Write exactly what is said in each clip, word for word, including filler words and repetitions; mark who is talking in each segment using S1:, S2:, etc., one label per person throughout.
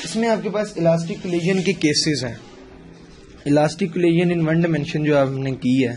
S1: इसमें आपके पास इलास्टिक कोलिजन के केसेस हैं। Elastic collision in one dimension जो आपने की है,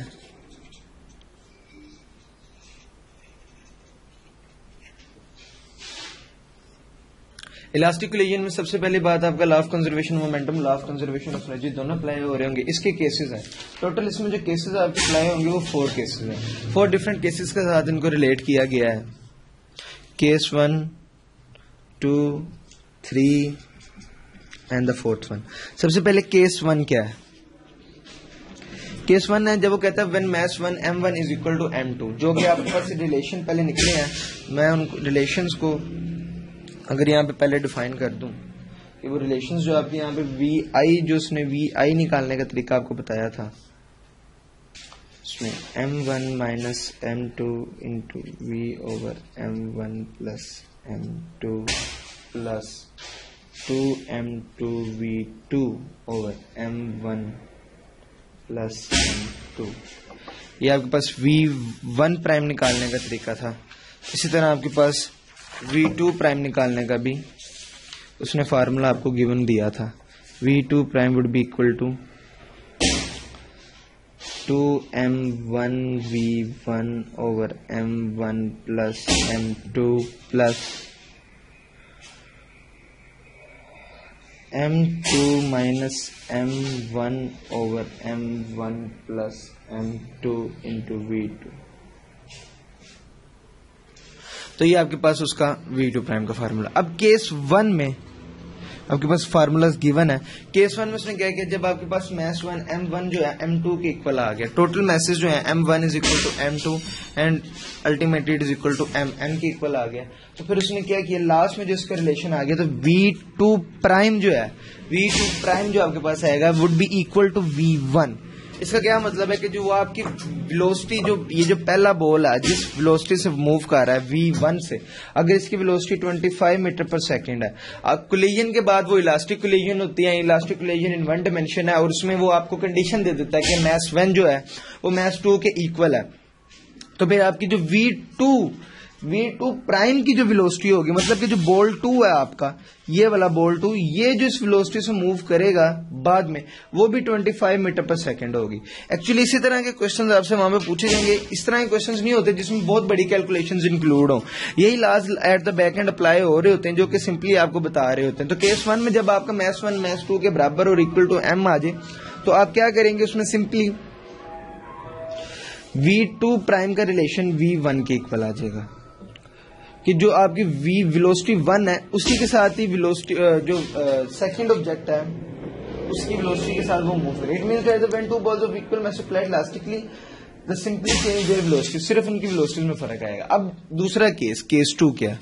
S1: इलास्टिक कोलिजन में सबसे पहली बात आपका law of conservation momentum, law of conservation of energy दोनों अप्लाई हो रहे होंगे। इसके केसेस हैं टोटल, इसमें जो केसेस आपके अप्लाई होंगे वो फोर केसेस हैं। फोर डिफरेंट केसेस के साथ इनको रिलेट किया गया है। Case one, two, three and the fourth one. सबसे पहले केस वन क्या है? केस वन है जब वो कहता है when mass one M one is equal to M two, जो कि आपके पास रिलेशन पहले निकले हैं। मैं उन रिलेशंस को अगर यहाँ पे पहले डिफाइन कर दूं कि वो रिलेशंस जो आपके यहाँ पे वी आई, जो उसने वी आई निकालने का तरीका आपको बताया था, उसमें M one minus M two into V over M one plus M two plus two M two V two over M one plus M two, ये आपके पास वी वन प्राइम निकालने का तरीका था। इसी तरह आपके पास वी टू प्राइम निकालने का भी उसने फार्मूला आपको गिवन दिया था। V two prime would be equal to two M one V one over M one plus M two plus M two minus M one over M one plus M two into V two. तो ये आपके पास उसका V two prime का formula. अब case one में आपके पास फार्मूलाज गिवन है। केस वन में उसने क्या किया, जब आपके पास मैस वन एम वन जो है एम टू के इक्वल आ गया, टोटल मैसेज जो है M one is equal to M two and ultimately it is equal to M N के इक्वल आ गया, तो फिर उसने क्या किया, लास्ट में जो इसका रिलेशन आ गया, तो वी टू प्राइम जो है, वी टू प्राइम जो आपके पास आएगा would be equal to V one. इसका क्या मतलब है कि जो वो आपकी वेलोसिटी, जो ये जो पहला बॉल है जिस वेलोसिटी से मूव कर रहा है वी वन से, अगर इसकी वेलोसिटी पच्चीस मीटर पर सेकंड है, अब कोलिजन के बाद वो इलास्टिक कोलिजन होती है, elastic collision in one dimension है, और उसमें वो आपको कंडीशन दे देता है कि मैस वन जो है वो मैस टू के इक्वल है। तो फिर आपकी जो V two V two prime की जो वेलोसिटी होगी, मतलब कि जो बॉल टू है आपका, ये वाला बॉल टू, ये जो इस वेलोसिटी से मूव करेगा बाद में, वो भी पच्चीस मीटर पर सेकंड होगी। एक्चुअली इसी तरह के क्वेश्चंस आपसे वहां पे पूछे जाएंगे। इस तरह के क्वेश्चंस नहीं होते जिसमें बहुत बड़ी कैलकुलेशंस इंक्लूड हो, यही laws at the back end apply हो रहे होते हैं, जो कि सिंपली आपको बता रहे होते हैं। तो केस वन में जब आपका मैस वन मैस टू के बराबर और इक्वल टू एम आ जाए, तो आप क्या करेंगे, उसमें सिंपली वी टू प्राइम का रिलेशन वी वन के इक्वल आ जाएगा, कि जो आपकी v वेलोसिटी वन है उसी के साथ ही वेलोसिटी जो सेकंड ऑब्जेक्ट है उसकी वेलोसिटी के साथ वो मूव करे। It means that when two balls of equal mass applied elastically the simply change their velocity, सिर्फ उनकी वेलोसिटी में फर्क आएगा। अब दूसरा केस, केस टू क्या,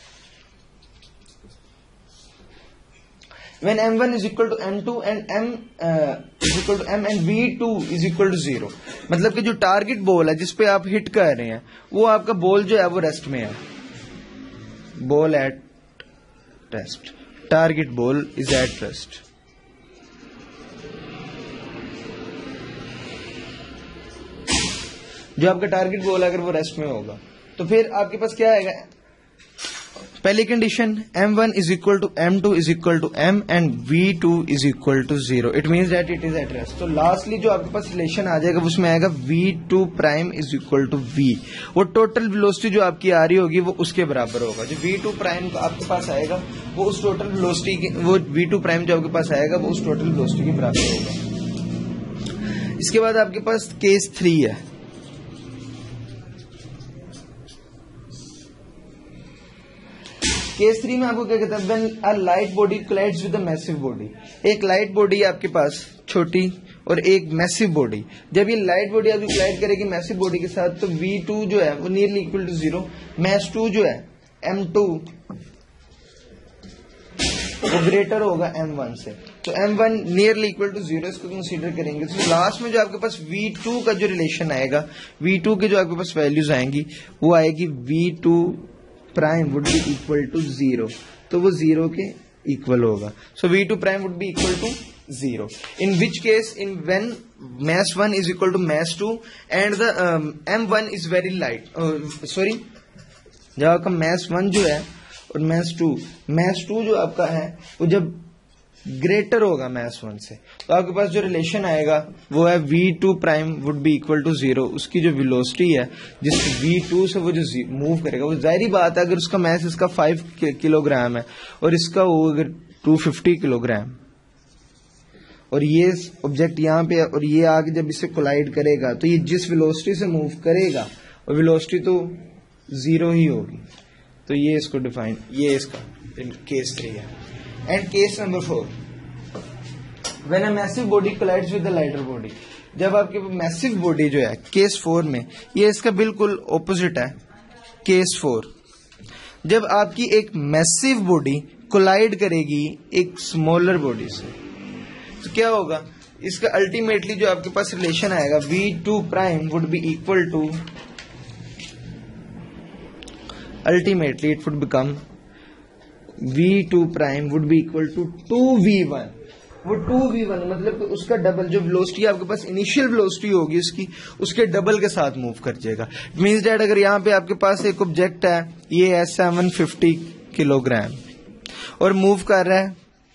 S1: when M one is equal to M two and m uh, is equal to m and V two is equal to zero, मतलब कि जो टारगेट बॉल है जिस पे आप हिट कर रहे हैं वो आपका बॉल जो है वो रेस्ट में है, ball at rest, target ball is at rest. जो आपका टारगेट बॉल अगर वो रेस्ट में होगा तो फिर आपके पास क्या आएगा, पहली condition M one is equal to M two is equal to m and V two is equal to zero, it means that it is at rest. तो लास्टली जो आपके पास रिलेशन आ जाएगा उसमें आएगा V two prime is equal to v, वो total velocity जो आपकी आ रही होगी वो उसके बराबर होगा। जो वी टू प्राइम आपके पास आएगा वो उस टोटल वेलोसिटी की, वो वी टू प्राइम जो आपके पास आएगा वो उस टोटल वेलोसिटी के बराबर होगा। इसके बाद आपके पास केस थ्री है। केस थ्री में आपको क्या कहता है, when a light body collides with a massive body, एक लाइट बॉडी आपके पास छोटी और एक मैसिव बॉडी, जब ये लाइट बॉडी आपकी कोलाइड करेगी मैसिव बॉडी के साथ तो वी टू जो है वो nearly equal to zero, mass two जो है एम टू वो ग्रेटर होगा एम वन से, तो M one nearly equal to zero, इसको कंसीडर करेंगे। तो लास्ट में जो आपके पास वी टू का जो रिलेशन आएगा, वी टू के जो आपके पास वैल्यूज आएंगी वो आएगी V two prime would be equal to zero, तो वो जीरो के इक्वल होगा। So V two prime would be equal to zero, in which case in when mass one is equal to mass two and the M one is very light, sorry जब आपका mess one जो है और mess to, mass two जो आपका है वो जब ग्रेटर होगा मैस वन से, तो आपके पास जो रिलेशन आएगा वो है V two prime would be equal to zero. उसकी जो वेलोसिटी है जिस वी टू से वो जो मूव करेगा, वो जाहिर बात है अगर उसका मैस इसका फाइव किलोग्राम है और इसका वो अगर टू फिफ्टी किलोग्राम, और ये ऑब्जेक्ट यहाँ पे है और ये आगे जब इससे कोलाइड करेगा तो ये जिस वेलोसिटी से मूव करेगा और वेलोसिटी तो जीरो ही होगी। तो ये इसको डिफाइन, ये इसका केस थ्री है। And case number four, when a massive body collides with the lighter body, जब आपके मैसिव बॉडी जो है केस फोर में, ये इसका बिल्कुल ऑपोजिट है केस फोर। जब आपकी एक मैसिव बॉडी कोलाइड करेगी एक स्मॉलर बॉडी से, तो क्या होगा, इसका अल्टीमेटली जो आपके पास रिलेशन आएगा V two prime would be equal to, ultimately it would become V two prime would be equal to two V one. वो टू वी वन मतलब उसका डबल, जो वेलोसिटी आपके पास इनिशियल वेलोसिटी होगी उसकी, उसके डबल के साथ मूव कर जाएगा। इट मींस दैट अगर यहाँ पे आपके पास एक ऑब्जेक्ट है, ये है सेवन फिफ्टी किलोग्राम और मूव कर रहा है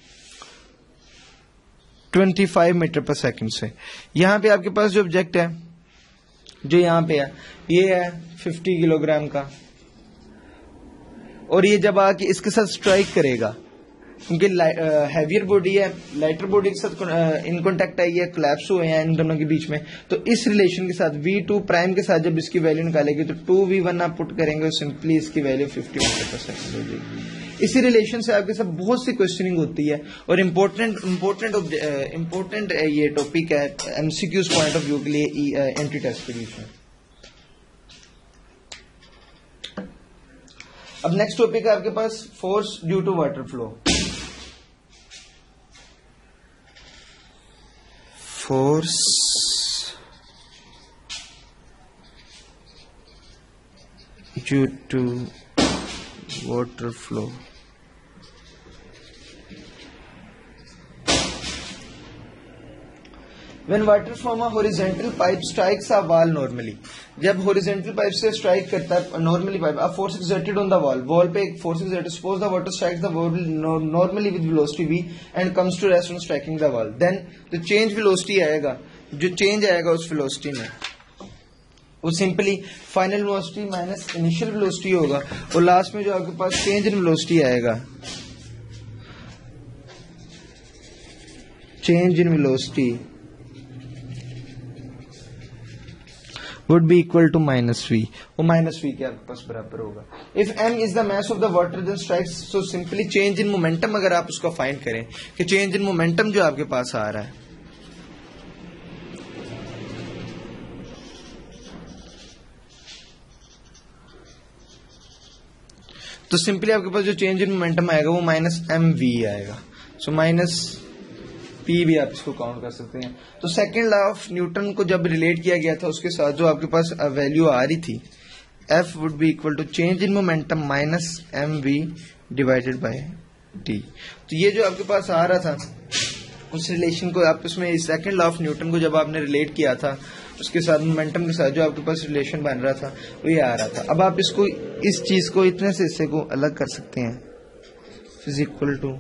S1: पच्चीस मीटर पर सेकंड से, यहाँ पे आपके पास जो ऑब्जेक्ट है जो यहाँ पे है ये है पचास किलोग्राम का, और ये जब आके इसके साथ स्ट्राइक करेगा, क्योंकि हैवियर बॉडी है लाइटर बॉडी के साथ इन कॉन्टेक्ट आई है, कोलैप्स हुए हैं इन दोनों के बीच में, तो इस रिलेशन के साथ वी टू प्राइम के साथ जब इसकी वैल्यू निकालेगी तो टू वी वन आप पुट करेंगे और सिंपली इसकी value fifty metre per second हो जाएगी। इसी रिलेशन से आपके साथ बहुत सी क्वेश्चनिंग होती है और इम्पोर्टेंट इम्पोर्टेंट इम्पोर्टेंट ये टॉपिक है एमसीक्यूज पॉइंट ऑफ व्यू के लिए एंट्री टेस्ट के बीच में। अब नेक्स्ट टॉपिक है आपके पास force due to water flow. Force due to water flow. When water from a horizontal pipe strikes a wall normally, जब horizontal pipe से strike करता है normally pipe, a force exerted on the wall, wall पे एक force exerted, suppose the water strikes the wall normally with velocity v and comes to rest on striking the wall, then the change velocity आएगा, जो change आएगा उस velocity में वो simply final velocity minus initial velocity होगा, और last में जो आपके पास चेंज इन वेलोसिटी आएगा, change in velocity would be equal to minus v, वो minus v के आपके पास बराबर होगा। If m is the mass of the water then strikes, so simply change in momentum अगर आप उसका फाइंड करें कि change in momentum जो आपके पास आ रहा है, तो सिंपली आपके पास जो चेंज इन मोमेंटम आएगा वो माइनस एम वी आएगा। सो माइनस पी भी आप इसको काउंट कर सकते हैं। तो सेकेंड लॉ ऑफ न्यूटन को जब रिलेट किया गया था उसके साथ जो आपके पास वैल्यू आ रही थी F would be equal to change in momentum minus M V divided by T. तो ये जो आपके पास आ रहा था उस रिलेशन को आप इसमें सेकेंड लॉ ऑफ न्यूटन को जब आपने रिलेट किया था उसके साथ मोमेंटम के साथ जो आपके पास रिलेशन बन रहा था वो ये आ रहा था। अब आप इसको इस चीज को इतने से हिस्से को अलग कर सकते हैं, is equal to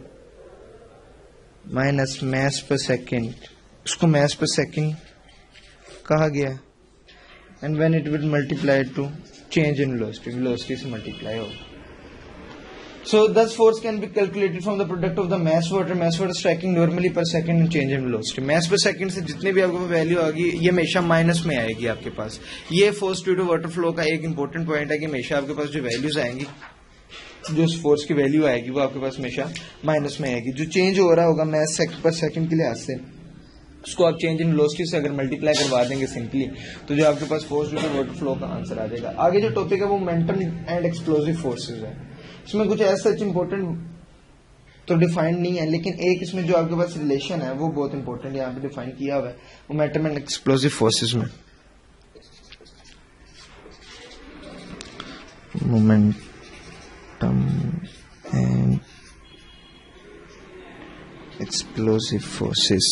S1: minus mass per second, उसको मैस पर सेकेंड कहा गया, and when it will multiply to change in velocity, velocity से मल्टीप्लाई होगा। So thus force can be calculated from the product of the mass water, mass water striking normally per second and change in velocity. mass per second से जितने भी आपको value आएगी ये हमेशा minus में आएगी आपके पास। ये force due to water flow का एक इंपॉर्टेंट पॉइंट है कि हमेशा आपके पास जो वैल्यूज आएंगी, जो फोर्स की वैल्यू आएगी वो आपके पास हमेशा माइनस में आएगी। जो चेंज हो रहा होगा mass पर सेकंड के लिहाज से उसको आप चेंज इन वेलोसिटी से अगर मल्टीप्लाई करवा देंगे सिंपली, तो जो आपके पास force due to water flow का आंसर आ जाएगा। आगे जो टॉपिक है वो मोमेंटम एंड एक्सप्लोसिव फोर्सेज है। इसमें कुछ ऐसा सच इम्पोर्टेंट तो डिफाइंड नहीं है, लेकिन एक इसमें जो आपके पास रिलेशन है वो बहुत इंपॉर्टेंट यहाँ पे डिफाइन किया हुआ है मोमेंटम एंड एक्सप्लोसिव फोर्सेस में। Momentum and explosive forces,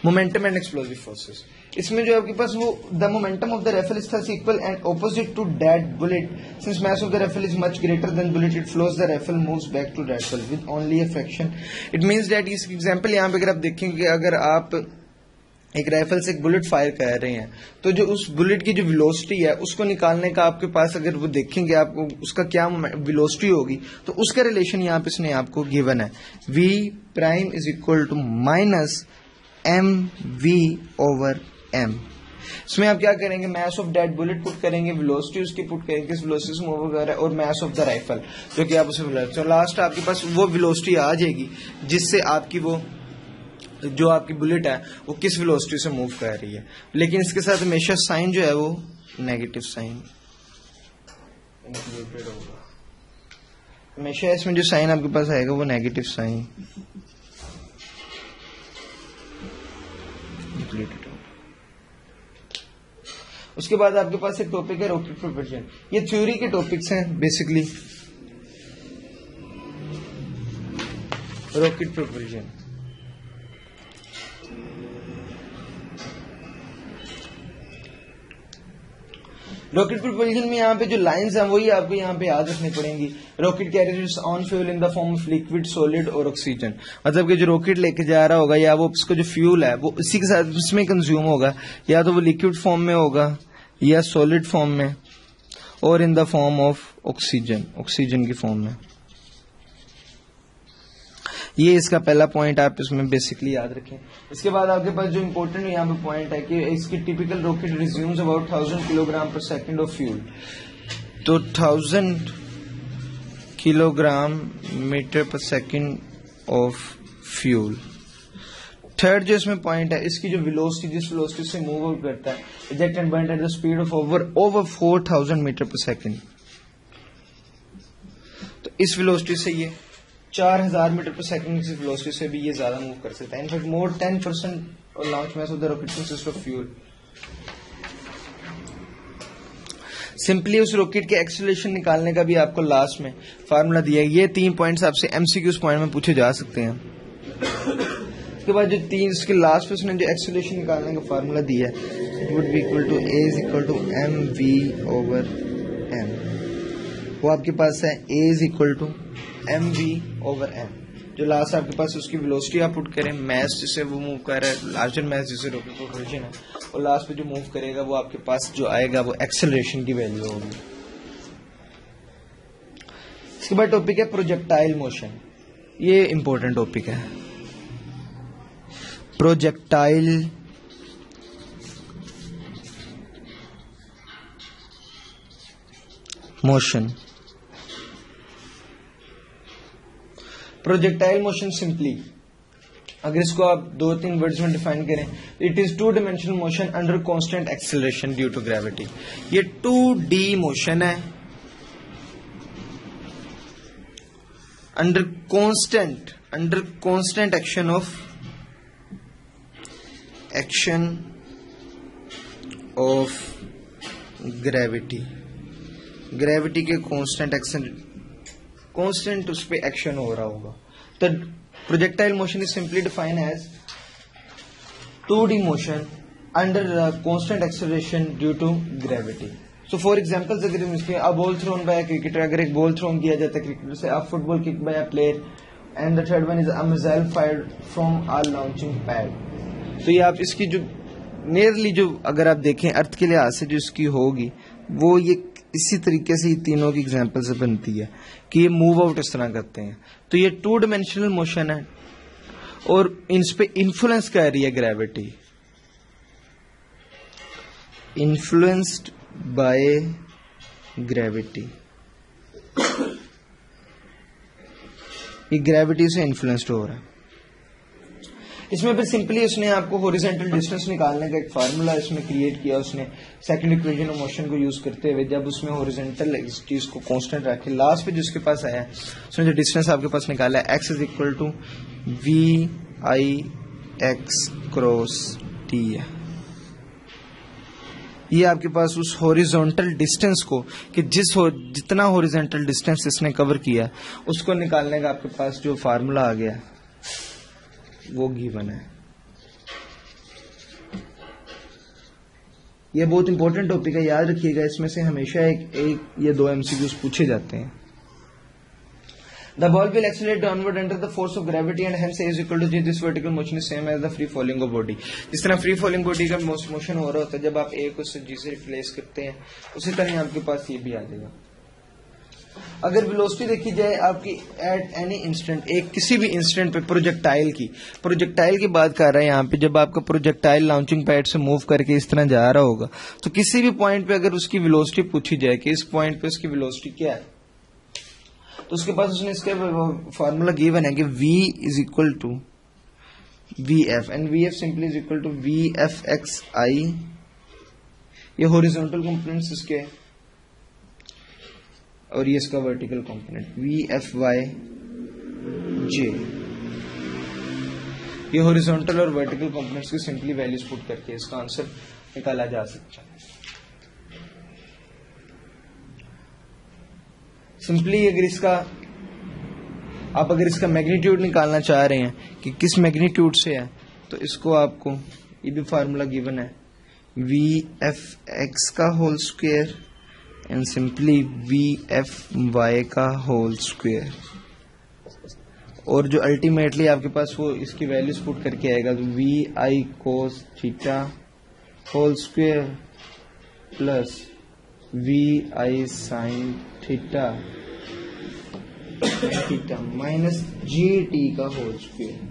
S1: momentum and explosive forces. इसमें जो आपके पास वो the momentum of the rifle is thus equal and opposite to that bullet since mass of the rifle is much greater than bullet it flows the rifle moves back to rifle with only a fraction. It means that इस example यहाँ पे अगर आप देखेंगे, अगर आप एक rifle से एक बुलेट फायर कर रहे हैं तो जो उस बुलेट की जो वेलोसिटी है उसको निकालने का आपके पास अगर वो देखेंगे आपको उसका क्या वेलोसिटी होगी, तो उसका रिलेशन यहाँ पे इसने आपको गिवन है, v prime is equal to minus M we over M. इसमें आप क्या करेंगे, mass of that bullet put करेंगे, वेलोसिटी उसकी पुट करेंगे, किस वेलोसिटी से मूव कर रहा है, और मास ऑफ द राइफल जो कि आप उसे, तो लास्ट आपके पास वो वेलोसिटी आ जाएगी जिससे आपकी वो जो आपकी बुलेट है वो किस वेलोसिटी से मूव कर रही है। लेकिन इसके साथ हमेशा साइन जो है वो नेगेटिव साइन इंक्लूडेड होगा, हमेशा इसमें जो साइन आपके पास आएगा वो नेगेटिव साइन इंक्लूडेड होगा। उसके बाद आपके पास एक टॉपिक है रॉकेट प्रोपल्शन। ये थ्योरी के टॉपिक्स हैं basically. Rocket propulsion rocket propulsion में यहाँ पे जो लाइंस हैं वही आपको यहाँ पे याद रखनी पड़ेंगी। Rocket carriers on fuel in the form of liquid, solid और ऑक्सीजन। मतलब कि जो रॉकेट लेके जा रहा होगा या वो उसका जो फ्यूल है वो इसी के साथ उसमें कंज्यूम होगा, या तो वो लिक्विड फॉर्म में होगा या सॉलिड फॉर्म में, और in the form of oxygen, oxygen की फॉर्म में। ये इसका पहला पॉइंट आप इसमें बेसिकली याद रखें। इसके बाद आपके पास जो इम्पोर्टेंट यहाँ पे पॉइंट है कि इसकी typical rocket resumes about thousand kilogram per second of fuel. तो thousand kilogram metre per second of fuel. Third जो इसमें पॉइंट है, इसकी जो वेलोसिटी जिस वेलोसिटी से मूव आउट करता है, eject and burn at the speed of over over four thousand metre per second. तो इस वेलोसिटी से ये चार हजार मीटर पर सेकंड की वेलोसिटी से भी ये ज्यादा मूव कर सकता है। इनफैक्ट मोर टेन परसेंट और launch mass of the rocket consist of fuel. Simply उस रॉकेट के एक्सेलरेशन निकालने का भी आपको लास्ट में फार्मूला दिया है। ये तीन पॉइंट्स आपसे एमसीक्यूज पॉइंट में पूछे जा सकते हैं। उसके बाद जो तीन इसके लास्ट में उसने जो एक्सेलरेशन निकालने का फार्मूला दिया है, it would be equal to a is equal to m we over m. वो आपके पास है a is equal to m we over m. जो लास्ट आपके पास उसकी वेलोसिटी आप पुट करें, मैस जिससे वो मूव कर रहा है, लार्जर मैस जिससे रॉकेट प्रोपल्शन है, और लास्ट पे जो मूव करेगा वो आपके पास जो आएगा वो एक्सेलरेशन की वैल्यू होगी। इसके बाद टॉपिक है प्रोजेक्टाइल मोशन। ये इंपॉर्टेंट टॉपिक है। Projectile motion. Projectile motion simply अगर इसको आप दो तीन वर्ड्स में डिफाइन करें, it is two dimensional motion under constant acceleration due to gravity. ये टू डी मोशन है under constant under constant action of action of gravity. Gravity के कांस्टेंट एक्शन, कांस्टेंट उस पे एक्शन हो रहा होगा। तो projectile motion is simply define as two D motion under constant acceleration due to gravity. So for examples अगर हम इसके a ball thrown by a cricketer, अगर एक बॉल थ्रोन किया जाता है क्रिकेटर से, a football kick by a player, and the third one is a missile fired from a launching pad. तो ये आप इसकी जो नियरली जो अगर आप देखें अर्थ के लिहाज से जो इसकी होगी वो ये इसी तरीके से तीनों की एग्जांपल से बनती है कि ये मूव आउट इस तरह करते हैं। तो ये टू डायमेंशनल मोशन है और इन पे इन्फ्लुएंस कर रही है ग्रेविटी, इन्फ्लुएंस्ड बाय ग्रेविटी। ये ग्रेविटी से इन्फ्लुएंस्ड हो रहा है। इसमें फिर सिंपली उसने आपको हॉरिजॉन्टल डिस्टेंस निकालने का एक फार्मूला इसमें क्रिएट किया उसने सेकंड इक्वेशन ऑफ मोशन को यूज करते हुए। जब उसमें हॉरिजॉन्टल इस चीज को कांस्टेंट रखे, लास्ट पे जिसके पास आया उसने जो डिस्टेंस आपके पास निकाला है x is equal to v i x cross t है। ये आपके पास उस हॉरिजॉन्टल डिस्टेंस को कि जिस हो, जितना हॉरिजॉन्टल डिस्टेंस इसने कवर किया उसको निकालने का आपके पास जो फार्मूला आ गया वो गिवन है। ये बहुत इंपॉर्टेंट टॉपिक है, याद रखिएगा। इसमें से हमेशा एक एक या दो एमसीक्यूज पूछे जाते हैं। The ball will accelerate downward under the force of gravity and hence A is equal to G. This vertical motion is same as the free falling of body. जिस तरह free falling body का motion हो रहा होता है जब आप A को G से रिप्लेस करते हैं, उसी तरह आपके पास ये भी आ जाएगा। अगर वेलोसिटी देखी जाए आपकी एट एनी इंस्टेंट, एक किसी भी इंस्टेंट पे प्रोजेक्टाइल की प्रोजेक्टाइल की बात कर रहे हैं यहाँ पे, जब आपका प्रोजेक्टाइल लॉन्चिंग पैड से मूव करके इस तरह जा रहा होगा तो किसी भी पॉइंट पे अगर उसकी वेलोसिटी पूछी जाए कि इस पॉइंट पे उसकी वेलोसिटी क्या है, तो उसके पास उसने इसका फॉर्मूला गिवन है कि v is equal to v f and v f simply is equal to v f x i, ये हॉरिजॉन्टल कंपोनेंट्स इसके और ये इसका vertical component v f y j, ये हॉरिजॉन्टल और वर्टिकल कंपोनेंट्स की सिंपली वैल्यूज पुट करके इसका आंसर निकाला जा सकता है। सिंपली अगर इसका आप अगर इसका मैग्नीट्यूड निकालना चाह रहे हैं कि किस मैग्नीट्यूड से है, तो इसको आपको ये भी फार्मूला गिवन है वी एफ एक्स का whole square and simply v f y का होल स्क्वायर, और जो अल्टीमेटली आपके पास वो इसकी वैल्यूज पुट करके आएगा तो v i cos theta whole square plus v i sine theta theta minus g t का होल स्क्वायर,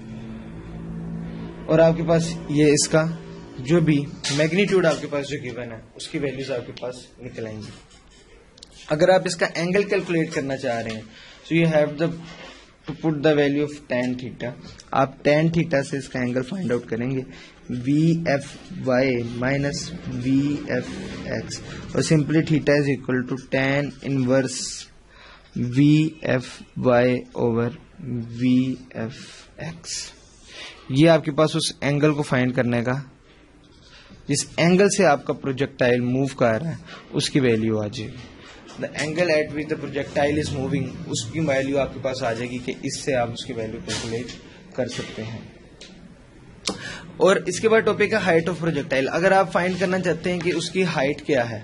S1: और आपके पास ये इसका जो भी मैग्नीट्यूड आपके पास जो गिवन है उसकी वैल्यूज आपके पास निकल आएंगी। अगर आप इसका एंगल कैलकुलेट करना चाह रहे हैं so you have the to put the value of tan theta, आप टेन थीटा से इसका एंगल फाइंड आउट करेंगे v f y minus v f x, और simply theta is equal to tan inverse v f y over v f x. ये आपके पास उस angle को find करने का, जिस एंगल से आपका प्रोजेक्टाइल मूव कर रहा है उसकी वैल्यू आ जाएगी। The angle at which the projectile is moving, उसकी वैल्यू आपके पास आ जाएगी कि इससे आप उसकी वैल्यू कैलकुलेट कर सकते हैं। और इसके बाद टॉपिक है हाइट ऑफ प्रोजेक्टाइल। अगर आप फाइंड करना चाहते हैं कि उसकी हाइट क्या है,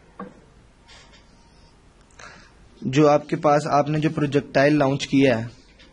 S1: जो आपके पास आपने जो प्रोजेक्टाइल लॉन्च किया है,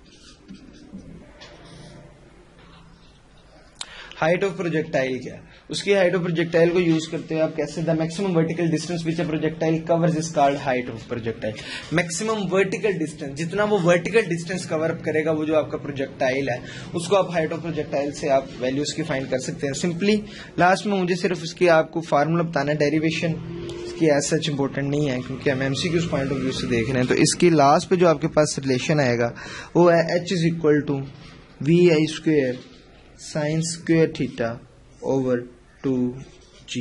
S1: हाइट ऑफ प्रोजेक्टाइल क्या है, उसकी हाइट ऑफ प्रोजेक्टाइल को यूज करते हुए आप कैसे the maximum vertical distance which a projectile covers is called height of projectile. Maximum vertical distance, जितना वो वर्टिकल डिस्टेंस कवर अप करेगा वो जो आपका प्रोजेक्टाइल है, उसको आप हाइट ऑफ प्रोजेक्टाइल से आप वैल्यूज की फाइंड कर सकते हैं। सिंपली लास्ट में मुझे सिर्फ इसकी आपको फार्मूला बताना है, डेरिवेशन इसकी एज सच इंपॉर्टेंट नहीं है क्योंकि हम एमसीक्यूज पॉइंट ऑफ व्यू से देख रहे हैं। तो इसकी लास्ट पे जो आपके पास रिलेशन आएगा वो है h is equal to v i square sine square theta over two g.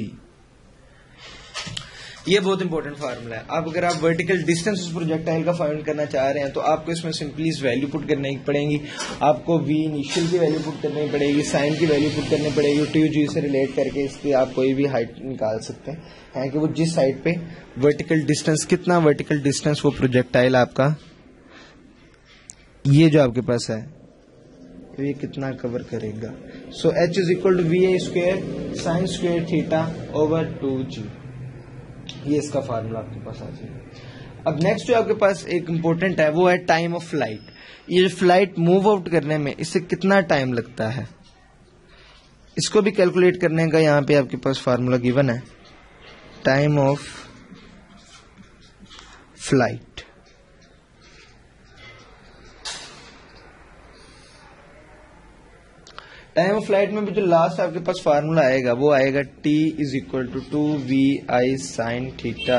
S1: ये बहुत इंपॉर्टेंट फार्मूला है। आप अगर आप वर्टिकल डिस्टेंस उस प्रोजेक्टाइल का फाइंड करना चाह रहे हैं तो आपको इसमें सिंपली इस वैल्यू पुट करनी पड़ेगी, आपको वी इनिशियल की वैल्यू पुट करनी पड़ेगी, साइन की वैल्यू पुट करनी पड़ेगी, टू जी से रिलेट करके इसकी आप कोई भी हाइट निकाल सकते हैं कि वो जिस साइड पे वर्टिकल डिस्टेंस, कितना वर्टिकल डिस्टेंस वो प्रोजेक्टाइल आपका ये जो आपके पास है ये कितना कवर करेगा। So h is equal to v a square sine square theta over two g, ये इसका फार्मूला आपके पास आ जाएगा। अब नेक्स्ट जो आपके पास एक इंपॉर्टेंट है वो है टाइम ऑफ फ्लाइट। ये फ्लाइट मूव आउट करने में इससे कितना टाइम लगता है, इसको भी कैलकुलेट करने का यहाँ पे आपके पास फार्मूला गिवन है time of flight. Time of flight में भी जो लास्ट आपके पास फार्मूला आएगा वो आएगा t is equal to two v i sine theta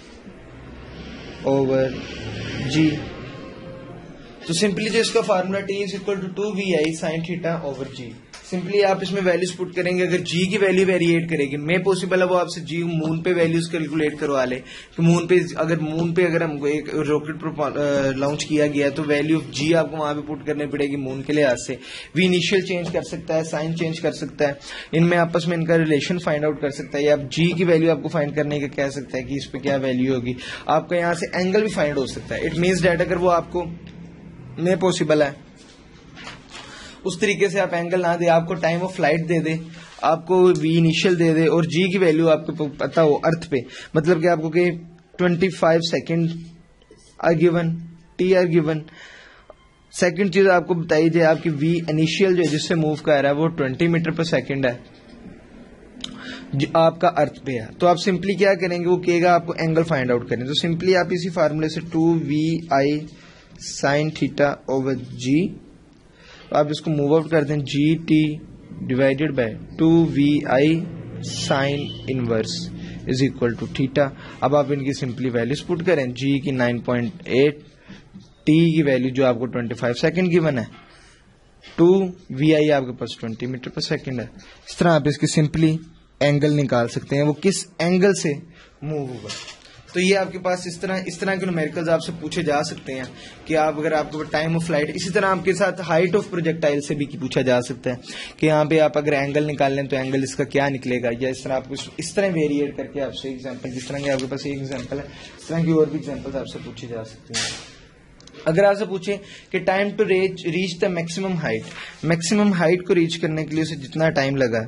S1: over g. तो सिंपली जो इसका formula t is equal to two v i sine theta over g, simply आप इसमें वैल्यूज पुट करेंगे। अगर जी की वैल्यू वेरिएट करेगी, मे पॉसिबल है वो आपसे जी मून पे वैल्यूज कैलकुलेट करवा ले कि मून पे अगर मून पे अगर हमको एक रॉकेट लॉन्च किया गया है तो वैल्यू ऑफ जी आपको वहां पे पुट करनी पड़ेगी मून के लिहाज से। वी इनिशियल चेंज कर सकता है, साइन चेंज कर सकता है, इनमें आपस में इनका रिलेशन फाइंड आउट कर सकता है, या आप जी की वैल्यू आपको फाइंड करने का कह सकता है कि इस पे क्या वैल्यू होगी। आपका यहाँ से एंगल भी फाइंड हो सकता है। इट मीन्स डैट अगर वो आपको मे पॉसिबल है उस तरीके से आप एंगल ना दे, आपको टाइम ऑफ फ्लाइट दे दे, आपको वी इनिशियल दे दे और जी की वैल्यू आपको पता हो अर्थ पे, मतलब कि आपको कि twenty five second are given, t are given. Second चीज आपको बताई जाए आपकी वी इनिशियल जो है जिससे मूव कर रहा है वो ट्वेंटी मीटर पर सेकंड है, जो आपका अर्थ पे है। तो आप सिंपली क्या करेंगे, वो कहेगा आपको एंगल फाइंड आउट करें, तो सिंपली आप इसी फार्मूले से to v i sine theta over g, आप इसको मूव आउट कर दें, G T divided by to v i sine inverse is equal to theta. अब आप इनकी सिंपली वैल्यूज पुट करें, जी की नाइन पॉइंट एट, टी की वैल्यू जो आपको ट्वेंटी फाइव सेकेंड गिवन है, टू वी आई आपके पास ट्वेंटी मीटर पर सेकेंड है। इस तरह आप इसकी सिंपली एंगल निकाल सकते हैं, वो किस एंगल से मूव होगा। तो ये आपके पास इस तरह इस तरह के न्यूमेरिकल्स आपसे पूछे जा सकते हैं कि आप अगर आपको टाइम ऑफ फ्लाइट, इसी तरह आपके साथ हाइट ऑफ प्रोजेक्टाइल से भी पूछा जा सकता है कि यहाँ पे आप अगर एंगल निकाल लें तो एंगल इसका क्या निकलेगा, या इस तरह आपको इस तरह वेरिएट करके आपसे एग्जाम्पल, जिस तरह की आपके पास एक एग्जाम्पल है इस तरह की और भी एग्जाम्पल आपसे पूछे जा सकते हैं। अगर आपसे पूछे कि time to reach reach the maximum height, maximum height को रीच करने के लिए उसे जितना टाइम लगा,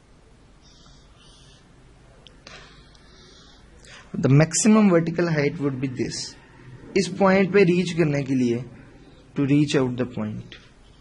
S1: the maximum vertical height would be this, इस पॉइंट पे रीच करने के लिए to reach out the point,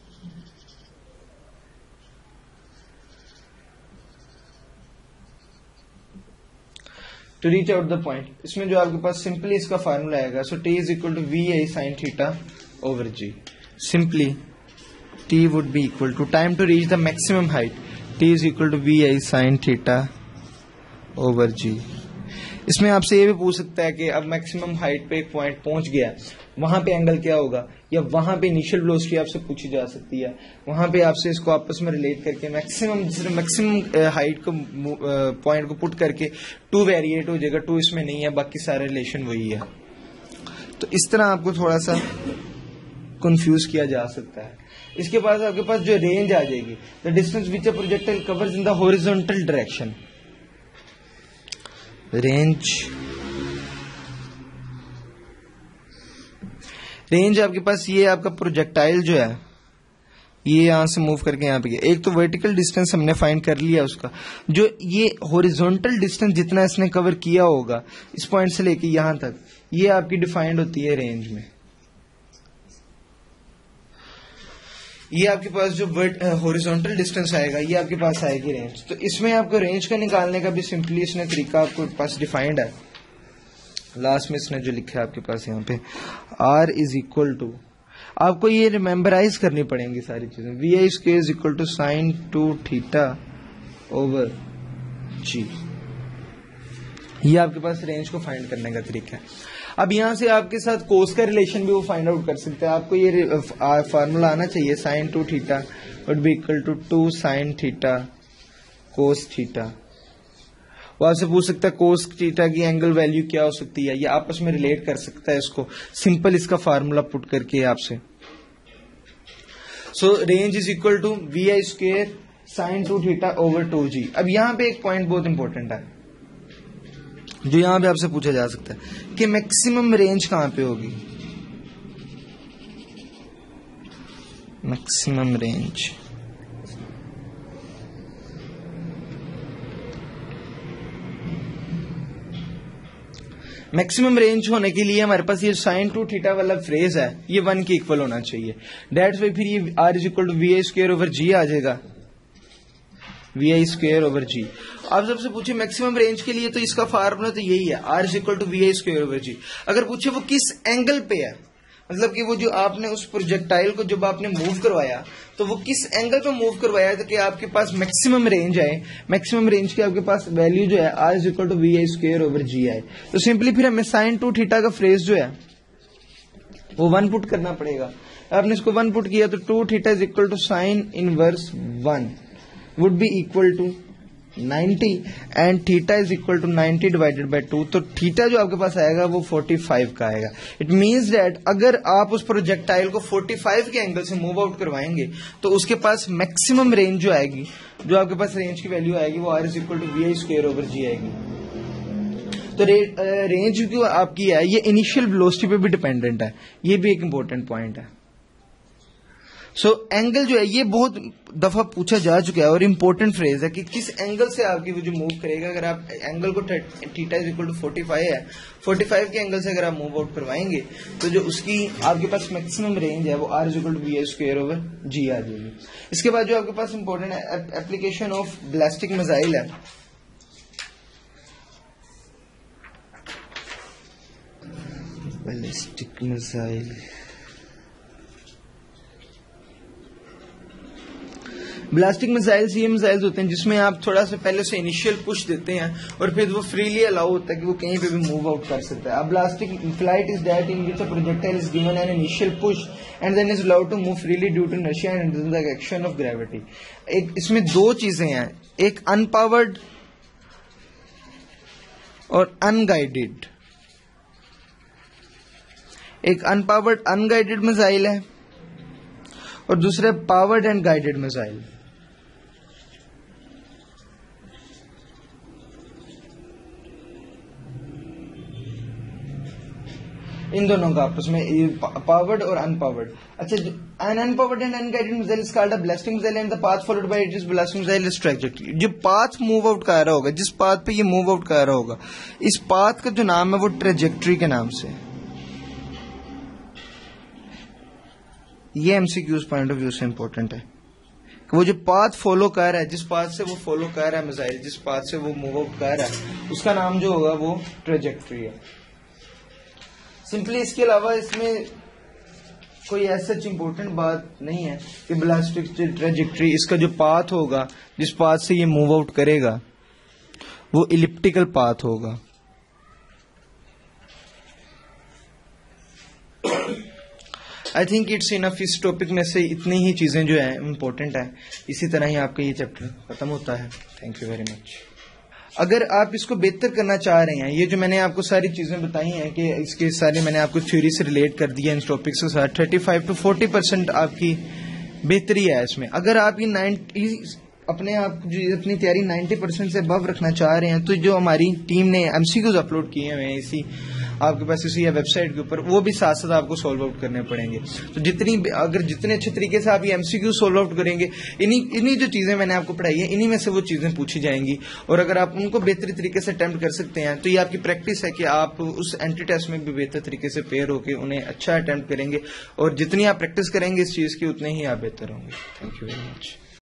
S1: to reach out the point, इसमें जो आपके पास सिंपली इसका फार्मूला आएगा, so t is equal to v i sine theta over g. Simply t would be equal to time to reach the maximum height, t is equal to v i sine theta over g. इसमें आपसे ये भी पूछ सकता है कि अब maximum height पे एक पॉइंट पहुंच गया, वहां पे एंगल क्या होगा, या वहां पे इनिशियल वेलोसिटी आपसे पूछी जा सकती है, वहां पे आपसे इसको आपस में रिलेट करके मैक्सिमम मैक्सिमम हाइट को पॉइंट को पुट करके टू वेरिएट हो जाएगा, टू इसमें नहीं है, बाकी सारे रिलेशन वही है। तो इस तरह आपको थोड़ा सा कंफ्यूज किया जा सकता है। इसके बाद आपके पास जो रेंज आ जाएगी, the distance which a projectile covers in the horizontal direction, range range आपके पास ये आपका प्रोजेक्टाइल जो है ये यहां से मूव करके यहां पे गया, एक तो वर्टिकल डिस्टेंस हमने फाइंड कर लिया उसका, जो ये हॉरिजॉन्टल डिस्टेंस जितना इसने कवर किया होगा इस पॉइंट से लेके यहां तक, ये आपकी डिफाइंड होती है रेंज में। ये आपके पास जो हॉरिजॉन्टल डिस्टेंस आएगा ये आपके पास आएगी रेंज। तो इसमें आपको रेंज का निकालने का भी सिंपली इसने तरीका आपको पास डिफाइंड है, लास्ट में इसने जो लिखा है आपके पास यहाँ पे, आर इज इक्वल टू, आपको ये रिमेम्बराइज करनी पड़ेंगी सारी चीजें, v i square is equal to sine two theta over g. ये आपके पास रेंज को फाइंड करने का तरीका है। अब यहां से आपके साथ कोस का रिलेशन भी वो फाइंड आउट कर सकते हैं। आपको ये फार्मूला आना चाहिए, sine two theta would be equal to two sine theta cos theta. वो आपसे पूछ सकता है कोस थीटा की एंगल वैल्यू क्या हो सकती है, ये आपस में रिलेट कर सकता है इसको, सिंपल इसका फार्मूला पुट करके आपसे। So range is equal to v i square sine two theta over two g. अब यहां पे एक पॉइंट बहुत इंपॉर्टेंट है जो यहां पे आपसे पूछा जा सकता है कि मैक्सिमम रेंज कहां पे होगी, मैक्सिमम रेंज मैक्सिमम रेंज होने के लिए हमारे पास ये साइन टू थीटा वाला फ्रेज है ये वन के इक्वल होना चाहिए, डेट्स वाई फिर ये r is equal to v i square over g आ जाएगा, v i square over g. आप सबसे पूछे मैक्सिमम रेंज के लिए तो इसका फार्मूला तो यही है, r is equal to v i square over g. अगर पूछे वो किस एंगल पे है, मतलब कि वो जो आपने उस प्रोजेक्टाइल को जब आपने मूव करवाया तो वो किस एंगल पे मूव करवाया था कि आपके पास मैक्सिमम रेंज आए, मैक्सिमम रेंज की आपके पास वैल्यू जो है r is equal to v i square over g आए। तो सिंपली फिर हमें साइन टू थीटा का फ्रेज जो है वो वन पुट करना पड़ेगा। आपने इसको वन पुट किया तो two theta is equal to sine inverse one would be equal to ninety and theta is equal to ninety divided by two. तो थीटा जो आपके पास आएगा वो फोर्टी फाइव का आएगा। इट मींस दैट अगर आप उस प्रोजेक्टाइल को फोर्टी फाइव के एंगल से मूव आउट करवाएंगे तो उसके पास मैक्सिमम रेंज जो आएगी, जो आपके पास रेंज की वैल्यू आएगी वो r is equal to v i square over g आएगी। तो रे, रेंज जो आपकी है ये इनिशियल वेलोसिटी पे भी डिपेंडेंट है, ये भी एक इंपॉर्टेंट पॉइंट है। सो so, एंगल जो है ये बहुत दफा पूछा जा चुका है और इम्पोर्टेंट फ्रेज है कि किस एंगल से आपकी वो जो मूव करेगा। अगर आप एंगल को theta is equal to forty five है, फोर्टी फाइव के एंगल से अगर आप मूव आउट करवाएंगे तो जो उसकी आपके पास मैक्सिमम रेंज है वो r is equal to b square over g आ जाएगी। इसके बाद जो आपके पास इंपॉर्टेंट है एप्लीकेशन ऑफ बैलिस्टिक मिसाइल है। बैलिस्टिक मिसाइल ब्लास्टिक मिसाइल्स ये मिसाइल्स होते हैं जिसमें आप थोड़ा सा पहले से इनिशियल पुश देते हैं और फिर वो फ्रीली अलाउ होता है कि वो कहीं पे भी मूव आउट कर सकता है। अब ballistic flight is that in which a projectile is given an initial push and then is allowed to move freely due to inertia and the action of gravity. एक इसमें दो चीजें हैं, एक अनपावर्ड और अनगाइडेड। एक अनपावर्ड अनगाइडेड मिसाइल है और दूसरा पावर्ड एंड गाइडेड मिसाइल। इन दोनों का आपस में पावर्ड और अनपावर्ड। अच्छा, an unpowered and unguided missile is called a ballistic missile and the path followed by it is ballistic missile is trajectory. जो पाथ मूव आउट कर रहा होगा, जिस पाथ पे ये मूव आउट कर रहा होगा, इस पाथ का जो नाम है वो ट्रैजेक्टरी के नाम से। ये एमसीक्यूज पॉइंट ऑफ व्यू से इंपॉर्टेंट है कि वो जो पाथ फॉलो कर रहा है, जिस पाथ से वो फॉलो कर रहा है मिसाइल, जिस पाथ से वो मूव आउट कर रहा है, उसका नाम जो होगा वो ट्रैजेक्टरी है। सिंपली इसके अलावा इसमें कोई ऐसा इंपॉर्टेंट बात नहीं है कि ब्लास्टिक ट्रैजेक्टरी, इसका जो पाथ होगा, जिस पाथ से ये मूव आउट करेगा, वो इलिप्टिकल पाथ होगा। I think it's enough. इस टॉपिक में से इतनी ही चीजें जो है इंपॉर्टेंट है। इसी तरह ही आपका ये चैप्टर खत्म होता है। Thank you very much. अगर आप इसको बेहतर करना चाह रहे हैं, ये जो मैंने आपको सारी चीजें बताई हैं कि इसके सारे मैंने आपको थ्योरी से रिलेट कर दिया इन टॉपिक्स के साथ, thirty five to forty percent आपकी बेहतरी है इसमें। अगर आप ये नाइन्टी अपने आप जो अपनी तैयारी नाइन्टी परसेंट से अबव रखना चाह रहे हैं तो जो हमारी टीम ने एमसीक्यूज अपलोड किए हुए हैं इसी आपके पास इसी वेबसाइट के ऊपर, वो भी साथ साथ आपको सॉल्व आउट करने पड़ेंगे। तो जितनी अगर जितने अच्छे तरीके से आप ये एमसीक्यू सॉल्व आउट करेंगे, इन्हीं इन्हीं जो चीजें मैंने आपको पढ़ाई है, इन्हीं में से वो चीजें पूछी जाएंगी। और अगर आप उनको बेहतरी तरीके से अटेम्प्ट कर सकते हैं तो ये आपकी प्रैक्टिस है कि आप उस एंट्री टेस्ट में भी बेहतर तरीके से पेयर होकर उन्हें अच्छा अटेम्प्ट करेंगे। और जितनी आप प्रैक्टिस करेंगे इस चीज की, उतने ही आप बेहतर होंगे। Thank you very much.